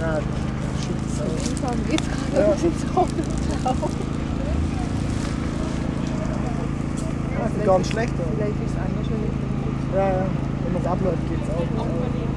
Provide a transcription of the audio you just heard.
Nein, das schützt es Ich habe jetzt gerade ein bisschen drauf. Ja, sieht gar nicht schlecht aus. Vielleicht ist es anders, wenn ich Ja, ja. Wenn man es abläuft, geht es auch.